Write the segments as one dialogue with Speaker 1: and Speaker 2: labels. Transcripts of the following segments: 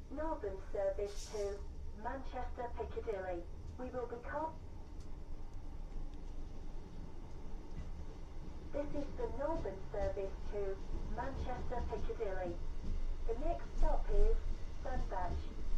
Speaker 1: Northern service to Manchester Piccadilly. We will be This is the Northern service to Manchester Piccadilly. The next stop is Sandbach.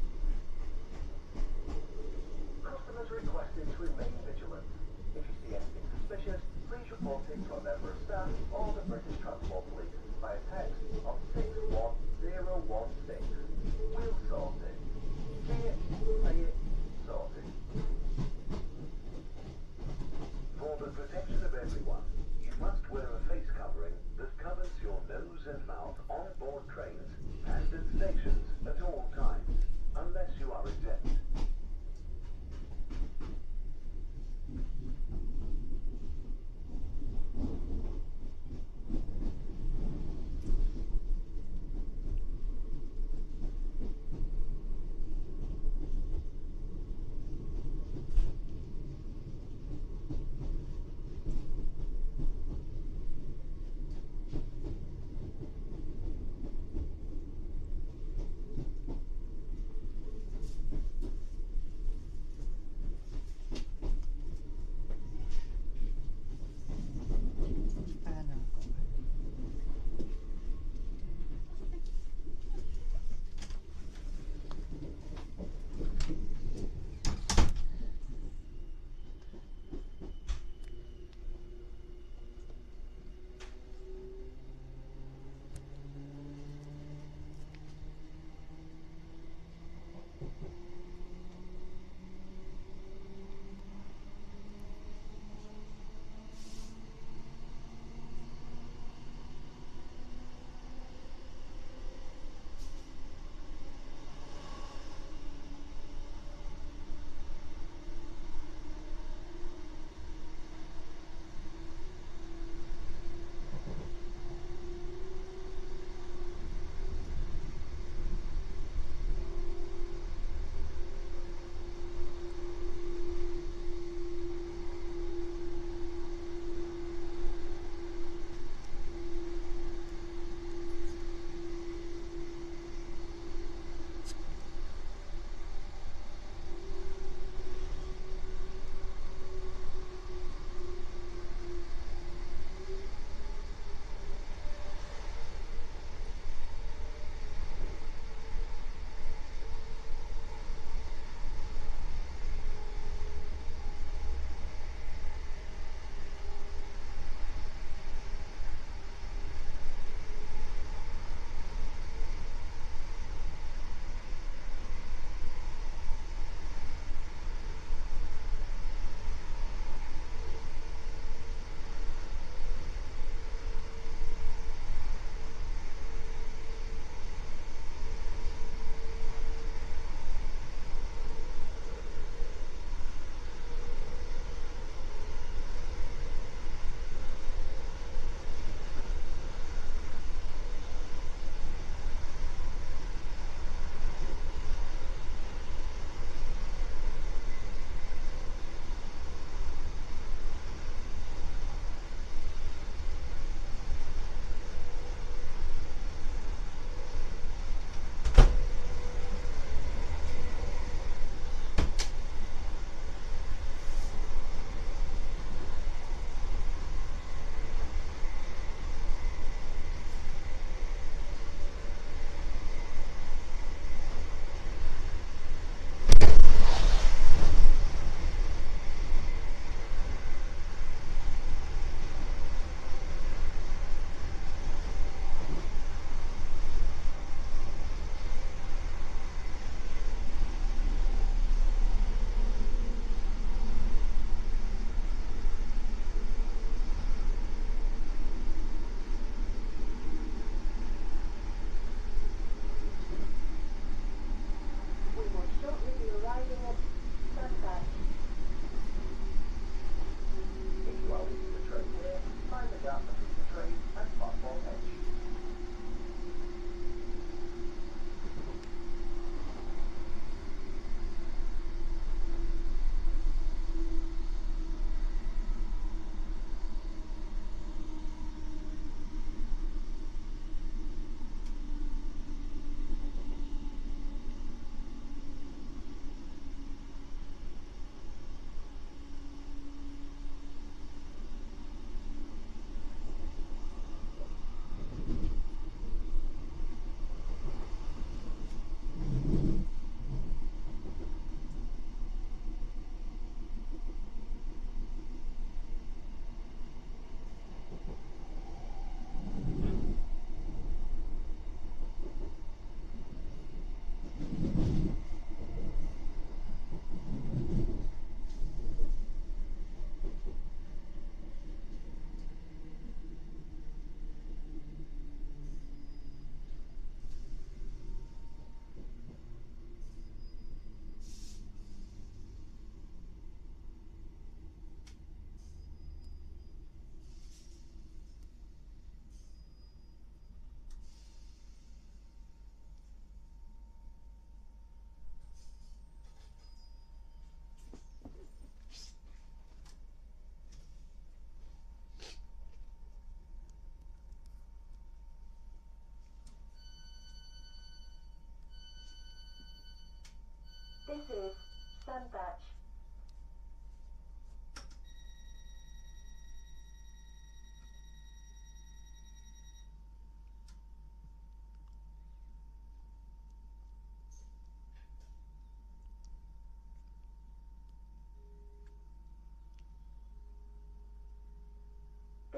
Speaker 2: Customers are requested to remain vigilant. If you see anything suspicious, please report it to a member of staff or the British Transport Police via text on 61016. We'll sort it. See it, say it, sort it. For the protection of everyone, you must wear a face covering that covers your nose and mouth on board trains and at stations at all times, unless you are exempt.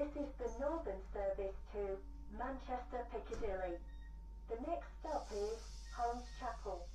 Speaker 1: This is the Northern service to Manchester Piccadilly. The next stop is Holmes Chapel.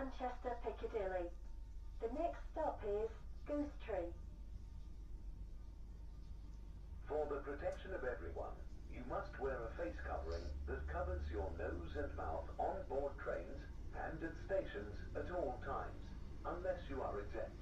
Speaker 1: Manchester Piccadilly. The next stop is Goostrey.
Speaker 2: For the protection of everyone, you must wear a face covering that covers your nose and mouth on board trains and at stations at all times, unless you are exempt.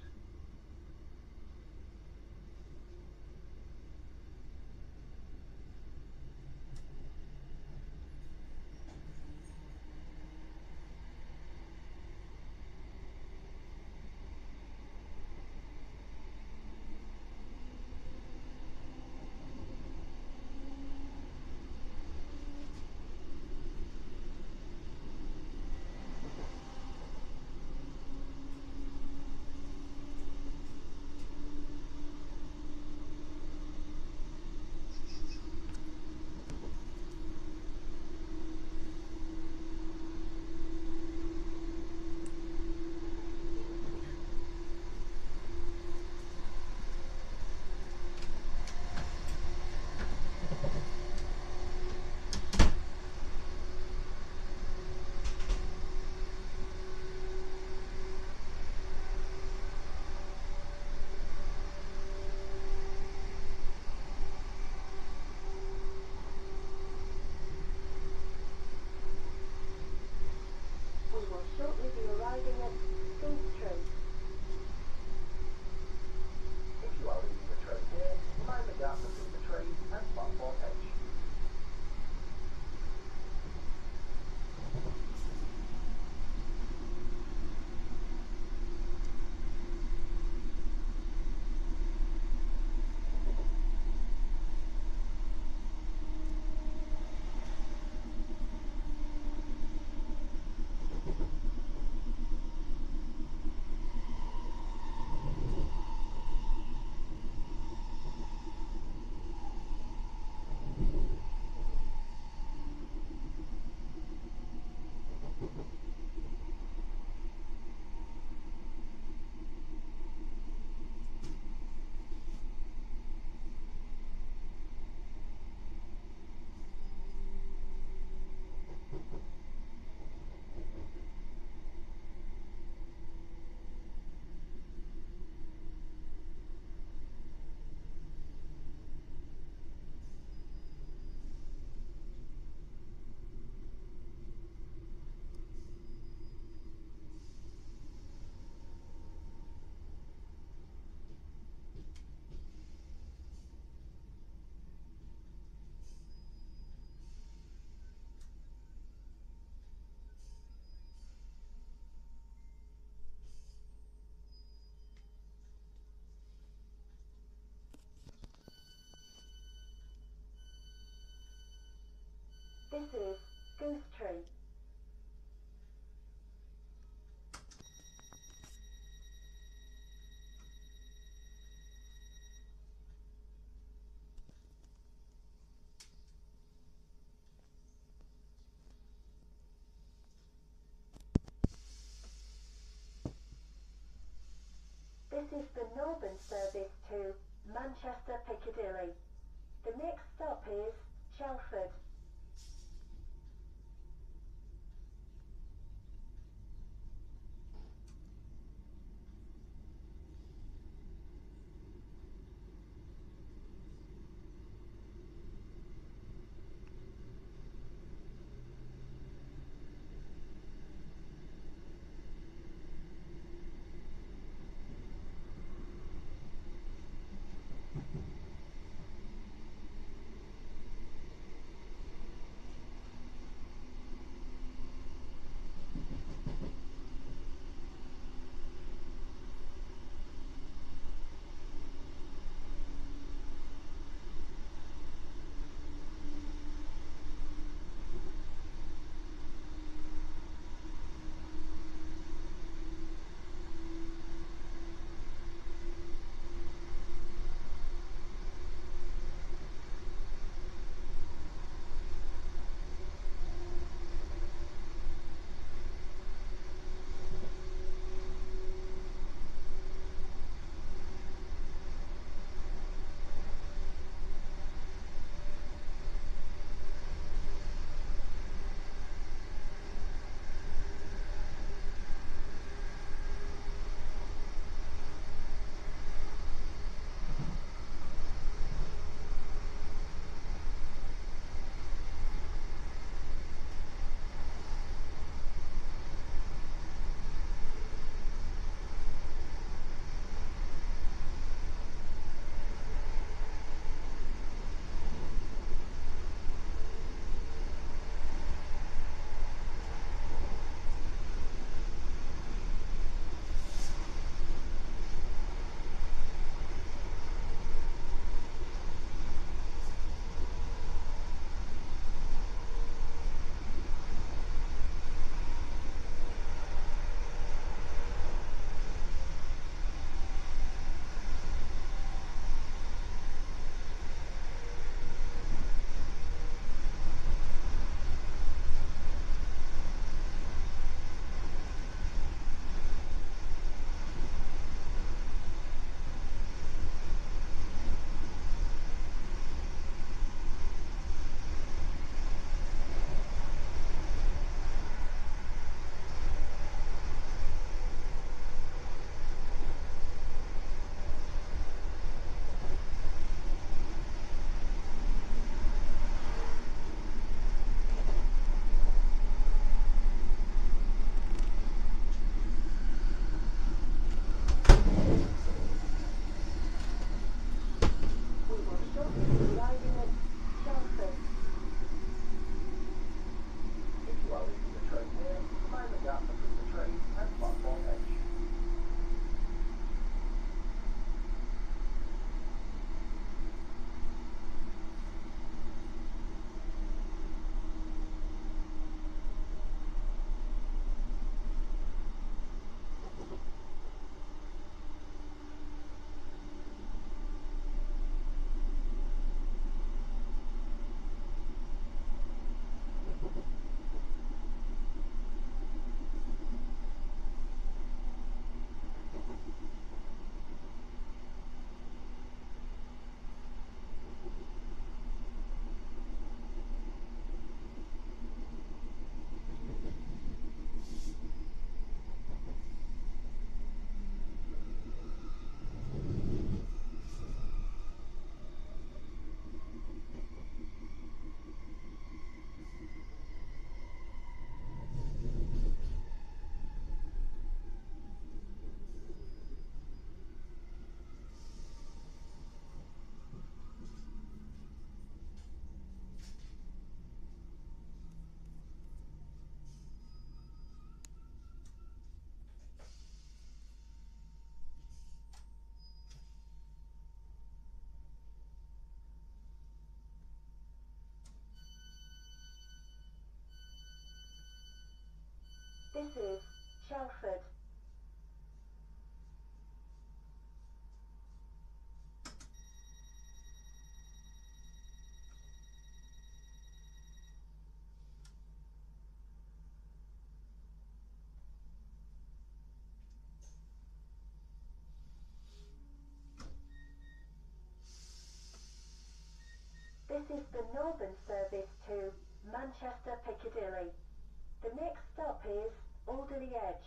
Speaker 1: is the Northern service to Manchester Piccadilly. The next stop is Alderley Edge.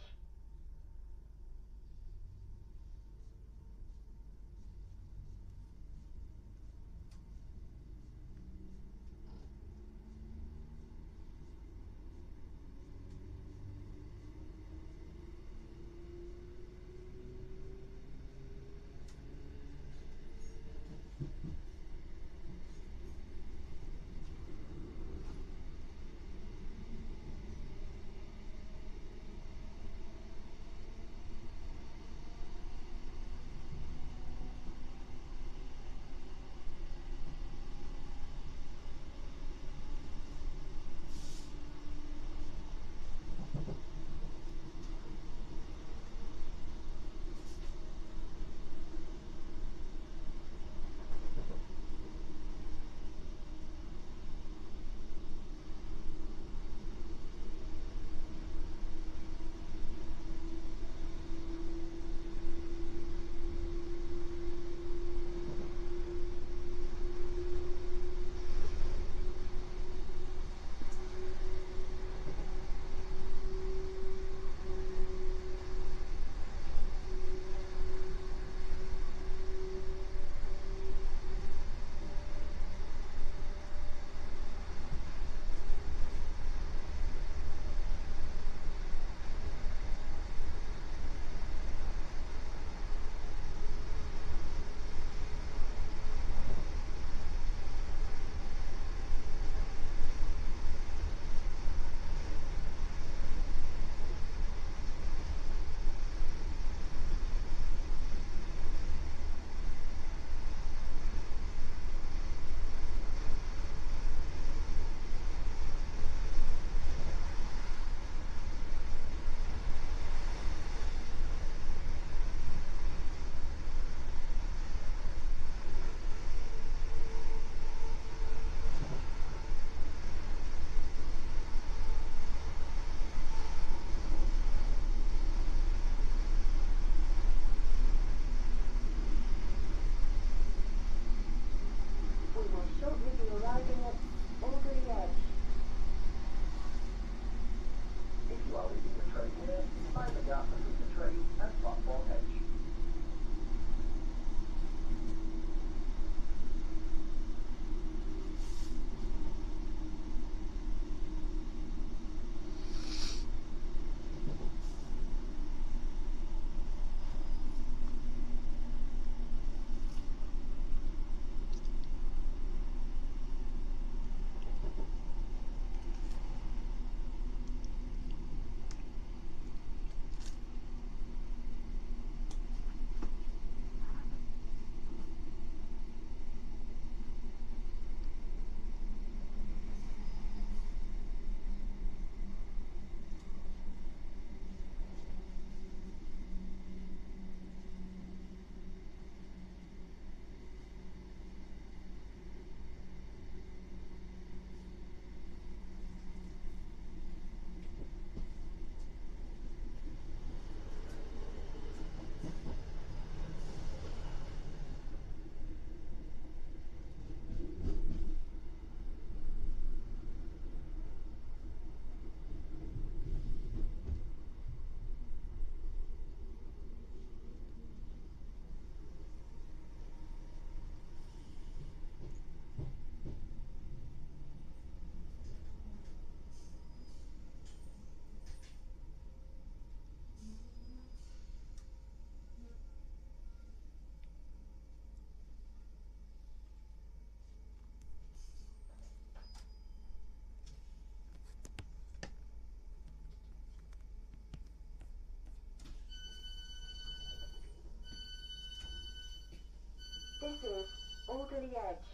Speaker 1: This is Alderley Edge.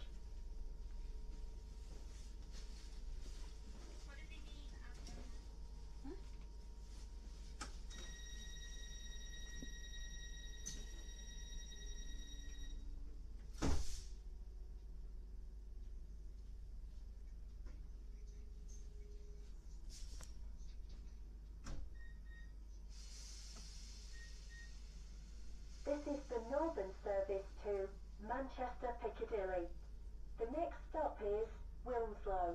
Speaker 1: This is the Northern service to Manchester Piccadilly. The next stop is Wilmslow.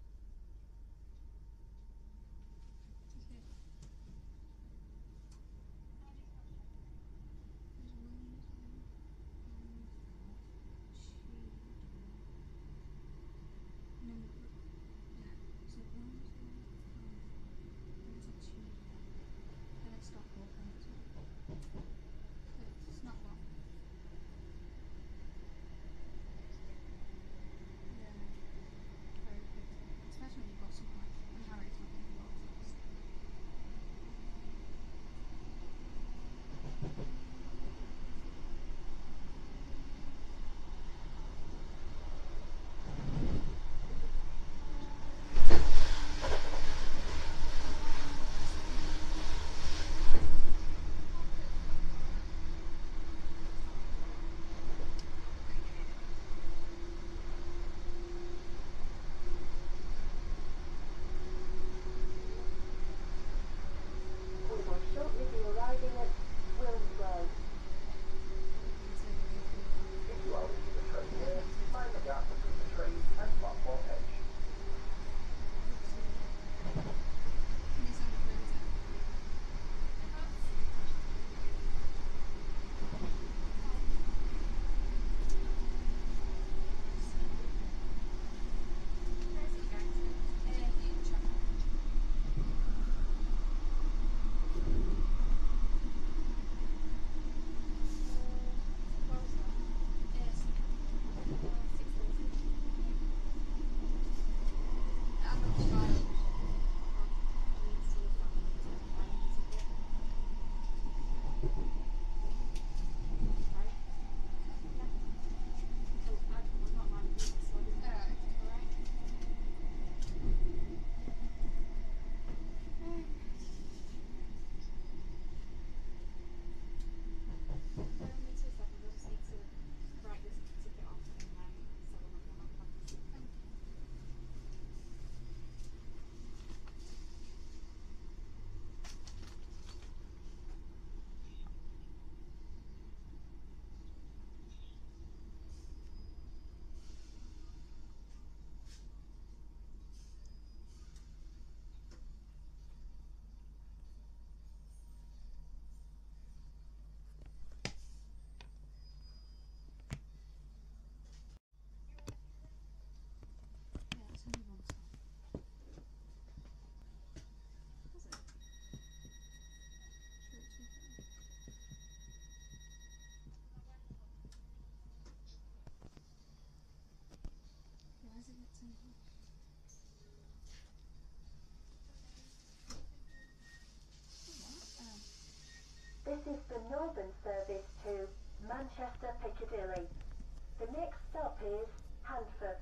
Speaker 1: This is the Northern service to Manchester Piccadilly. The next stop is Handforth.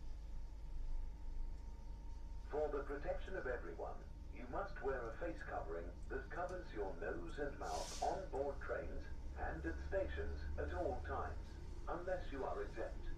Speaker 2: For the protection of everyone, you must wear a face covering that covers your nose and mouth on board trains and at stations at all times, unless you are exempt.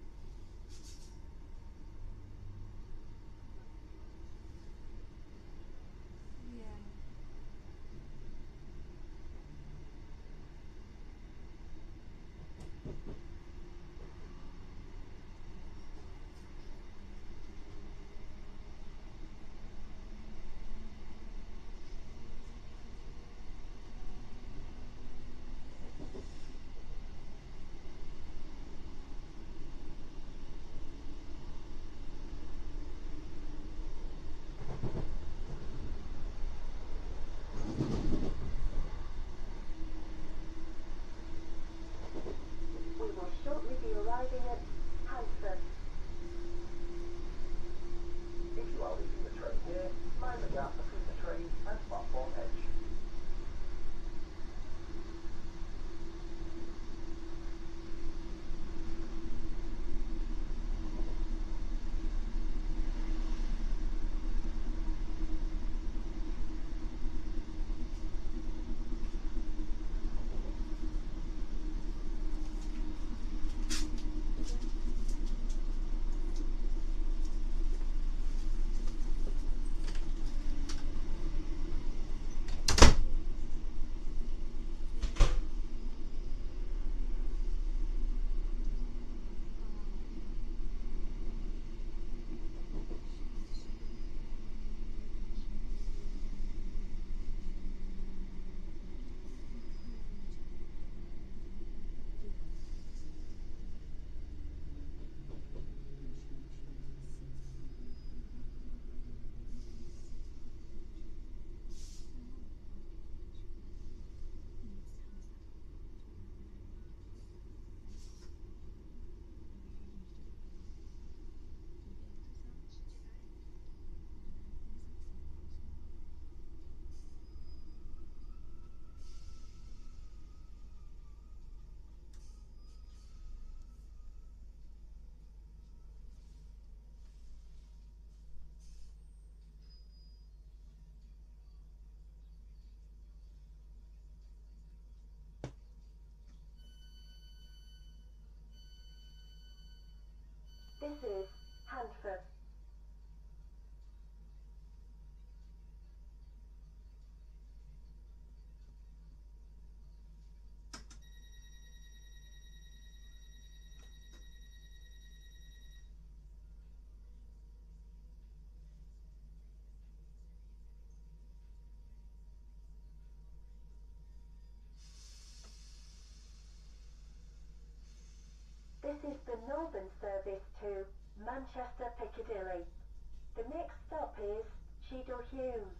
Speaker 1: is Cheadle Hulme.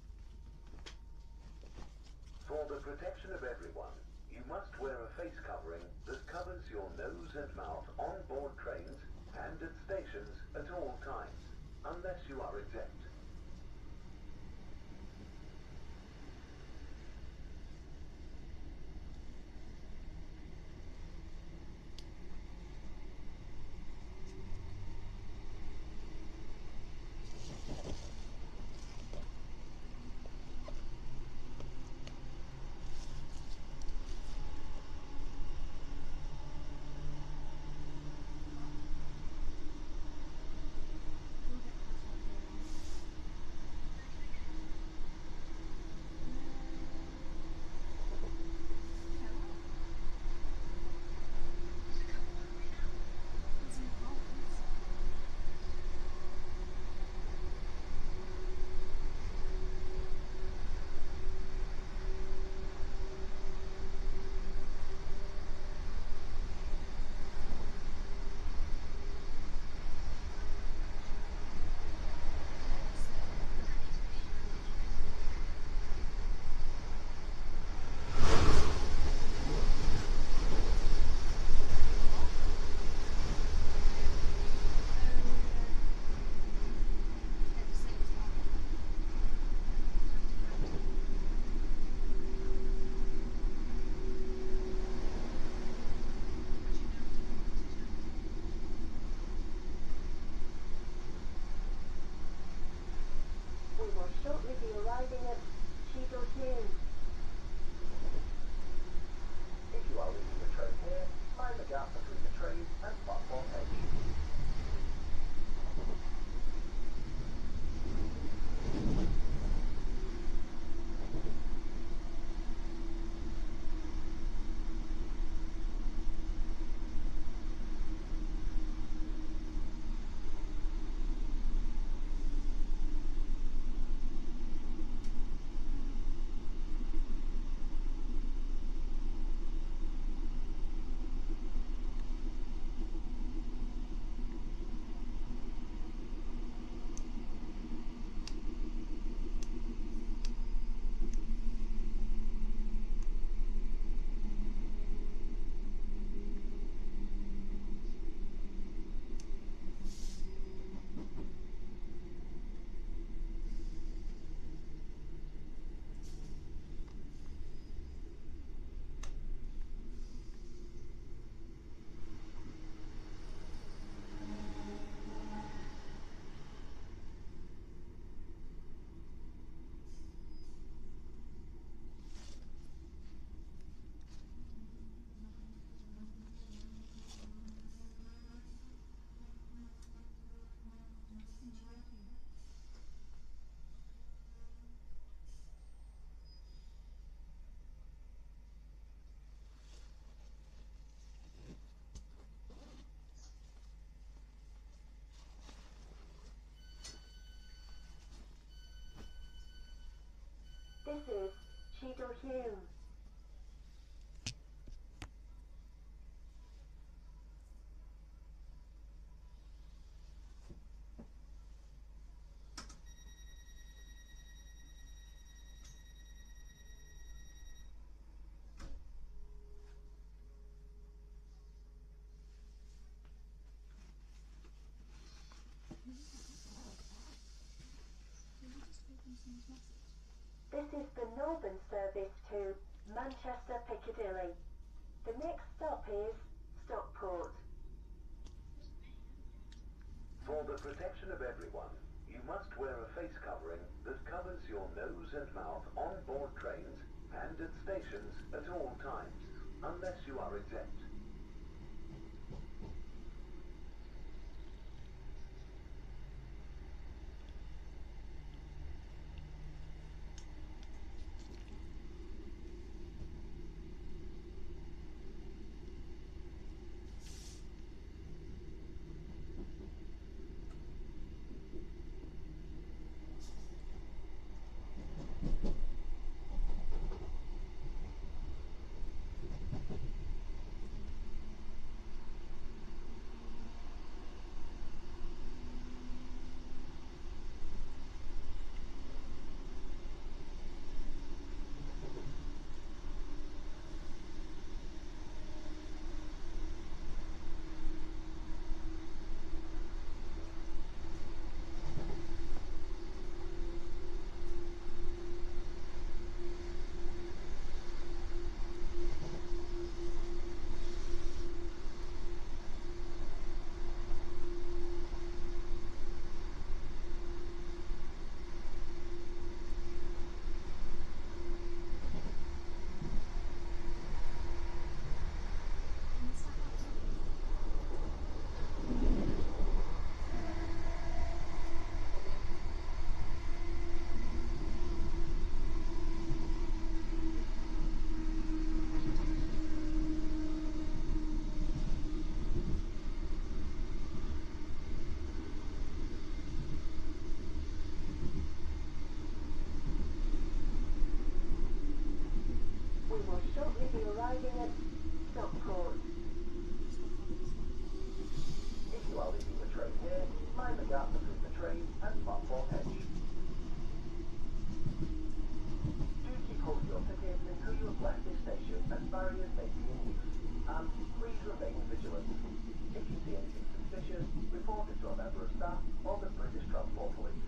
Speaker 2: For the protection of everyone, you must wear a face covering that covers your nose and mouth on board trains and at stations at all times, unless you are exempt.
Speaker 1: Shortly be arriving at Cheadle Hulme.
Speaker 2: If you are leaving the train here, mind the gap between the train and platform edge.
Speaker 1: This is Cheadle Hulme. This is the Northern service to Manchester Piccadilly. The next stop is Stockport.
Speaker 2: For the protection of everyone, you must wear a face covering that covers your nose and mouth on board trains and at stations at all times, unless you are exempt.
Speaker 1: arriving at Stockport.
Speaker 2: If you are leaving the train here, mind the gap between the train and platform edge. Do keep hold of your ticket until you have left this station as barriers may be in use, and please remain vigilant. If you see anything suspicious, report it to a member of staff or the British Transport Police.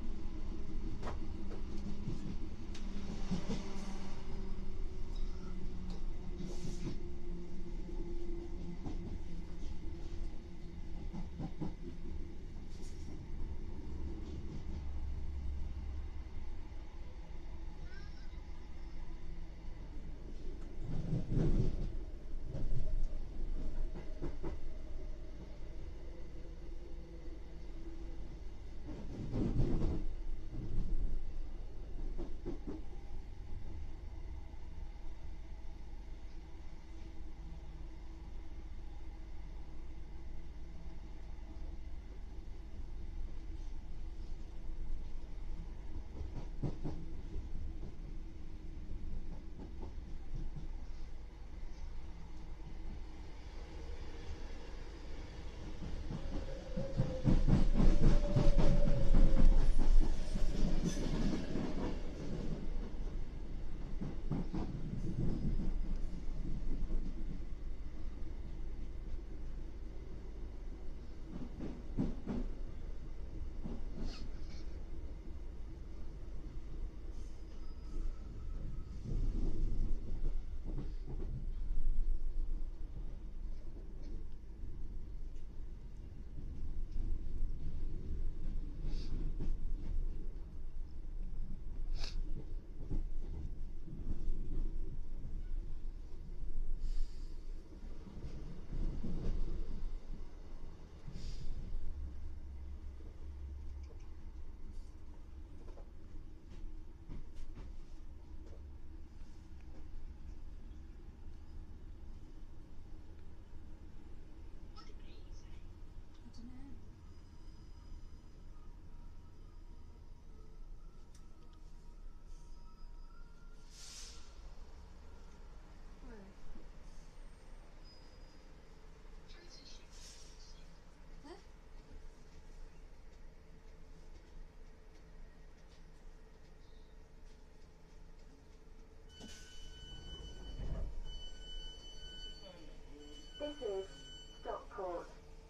Speaker 1: This is Stockport.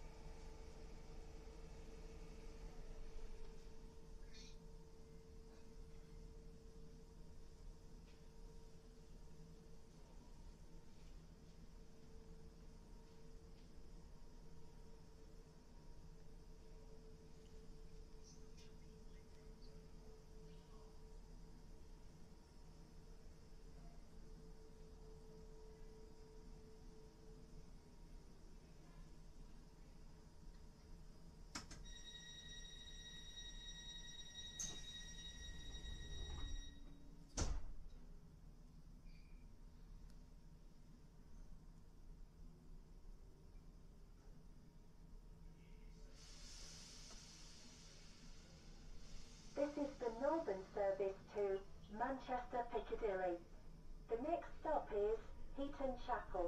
Speaker 1: This is the Northern service to Manchester Piccadilly. The next stop is Heaton Chapel.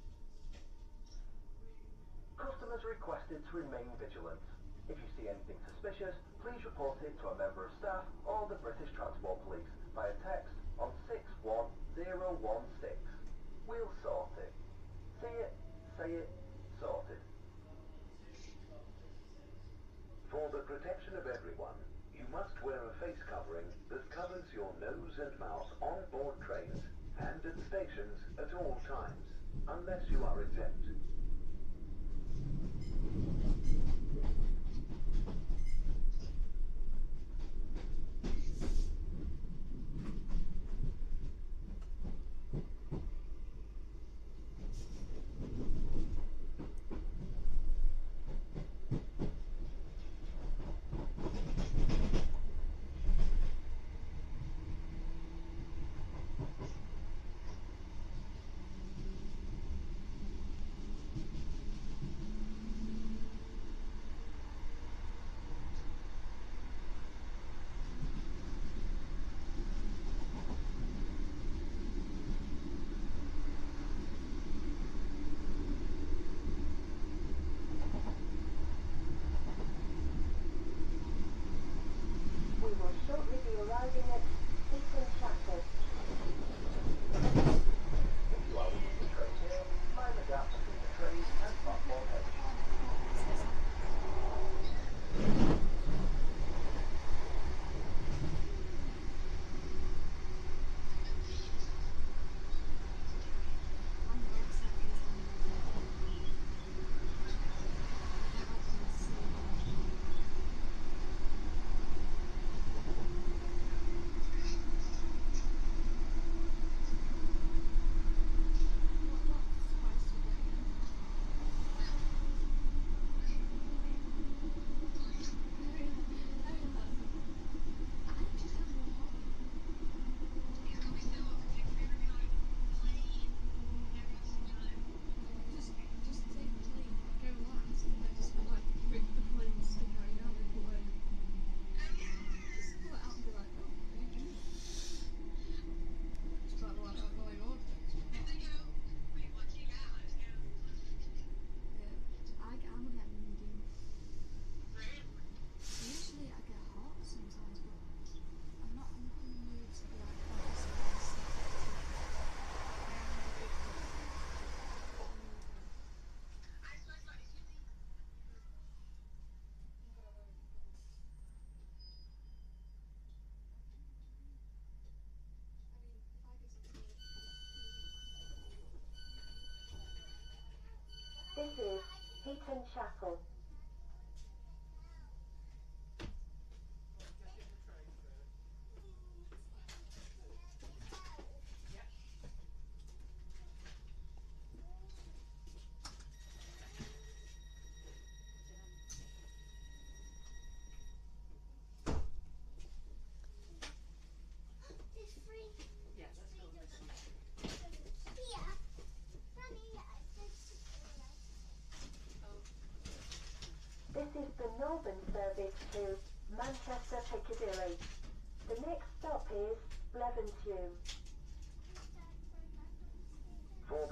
Speaker 2: Customers are requested to remain vigilant. If you see anything suspicious, please report it to a member of staff or the British Transport Police via text on 61016. We'll sort it. See it, say it, sorted. For the protection of everyone, you must wear a face covering that covers your nose and mouth on board trains and at stations at all times, unless you are exempt.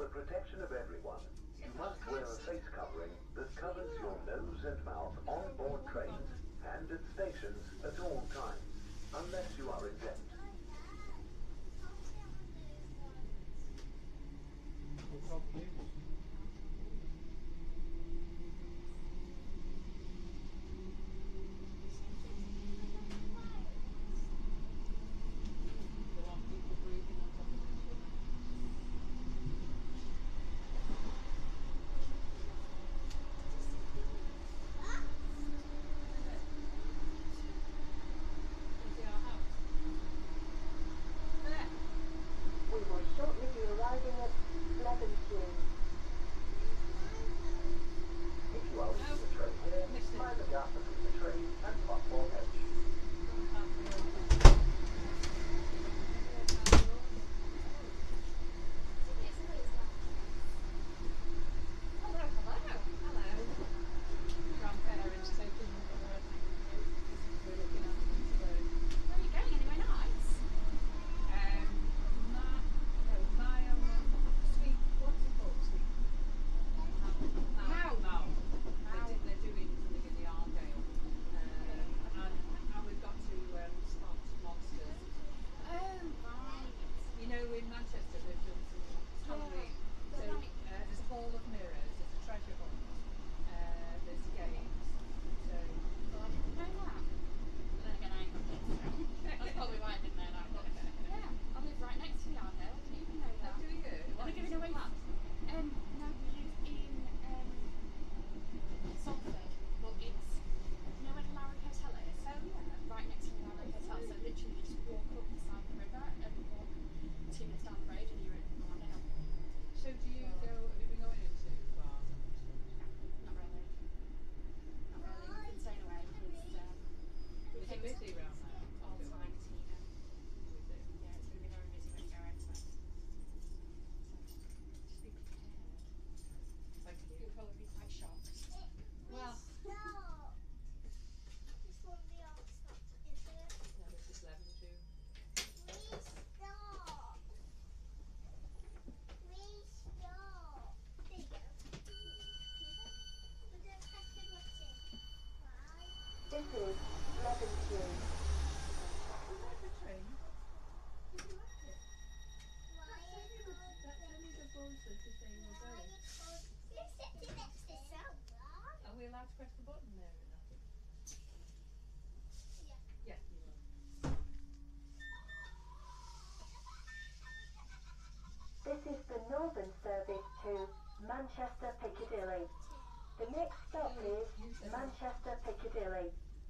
Speaker 2: the protection of everyone, you must wear a face covering that covers your nose and mouth on board trains and at stations at all times, unless you are exempt.
Speaker 1: We will shortly be arriving at Levenshulme.
Speaker 2: If you are leaving the train here, mind the gap between the train and platform edge.
Speaker 3: In Manchester they've done some Halloween. So there's a hall of mirrors, there's a treasure hunt, there's games. So
Speaker 4: Well, I didn't know that. But then again, I ain't got kids, so that's probably why I didn't know that. But yeah, I live right next to the Ardale. I didn't even know that.
Speaker 3: do you?
Speaker 4: And they're giving away
Speaker 3: plans?
Speaker 4: no, we live in Salford, but it's you know where the Lowry Hotel is?
Speaker 3: Oh yeah.
Speaker 4: Right next to the Lowry Hotel. So literally just walk up the side of the river and walk 2 minutes down the road and you're in Ardale.
Speaker 3: So do you go, have you been going into bars?
Speaker 4: Not really. Not really. We've been staying away because we
Speaker 3: Is it
Speaker 4: think
Speaker 3: busy around there?
Speaker 4: all the time to eat them.
Speaker 3: Is it?
Speaker 4: Yeah, it's going to be very busy when you go out. So just be prepared.
Speaker 3: Thank you.
Speaker 4: You'll probably be quite shocked.
Speaker 3: Well,
Speaker 5: This won't be all stopped, is it?
Speaker 3: no, it's just Levenshulme.
Speaker 5: Please stop. Please stop. There you go. But then press the button. Why?
Speaker 1: This is Levenshulme.
Speaker 3: You like the train? Did you like it?
Speaker 5: Why are you
Speaker 3: That's only the buzzer to say we're going.
Speaker 5: You're sitting next to someone.
Speaker 3: Are we allowed to press the button there or nothing?
Speaker 5: Yeah.
Speaker 3: Yeah, you will.
Speaker 1: This is the northern service to Manchester Piccadilly. The next stop is Manchester Piccadilly.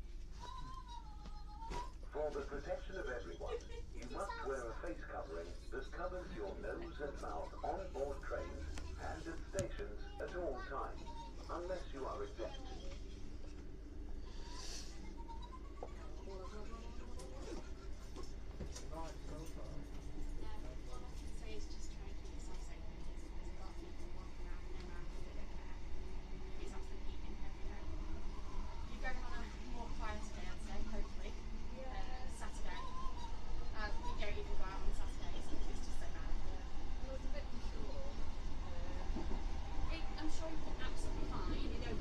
Speaker 2: For the protection of everyone, you must wear a face covering that covers your nose and mouth on board trains and at stations at all times, unless you are exempt.
Speaker 4: All I can say is just try and keep yourself safe because there's a lot of people walking around in their masks that don't care. It's absolutely heating everywhere. You're going on a more quieter day, I'd say, hopefully. Saturday. We don't even go out on Saturdays because it's just so bad.
Speaker 3: I was a bit unsure.
Speaker 4: I'm sure you'll be absolutely fine.
Speaker 3: You know,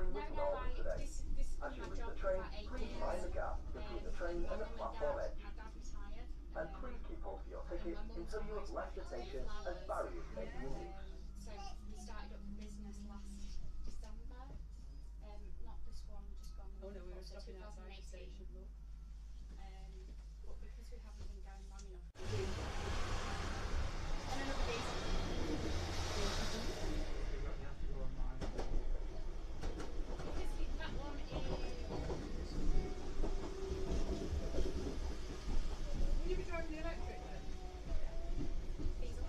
Speaker 2: travelling with Northern today.
Speaker 4: This
Speaker 2: As you
Speaker 4: my
Speaker 2: leave
Speaker 4: job
Speaker 2: the
Speaker 4: for
Speaker 2: train,
Speaker 4: about 8
Speaker 2: please
Speaker 4: years.
Speaker 2: mind the gap between the train and the platform edge.
Speaker 4: My dad retired.
Speaker 2: And please keep hold of your ticket until you have left the station as barriers may be removed.
Speaker 4: So we started up the business last December. Not this one, just gone.
Speaker 3: Oh no, we were
Speaker 4: so
Speaker 3: stopping outside the
Speaker 4: 2018.
Speaker 3: station. Look.
Speaker 4: But because we haven't been going long enough. And another day. Because that one is.
Speaker 3: Will you be driving the electric then?
Speaker 4: Diesel.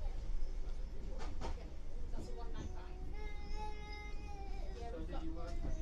Speaker 4: Yeah, that's a 195. Yeah,
Speaker 6: So
Speaker 4: we've
Speaker 6: did
Speaker 4: got.
Speaker 6: you work?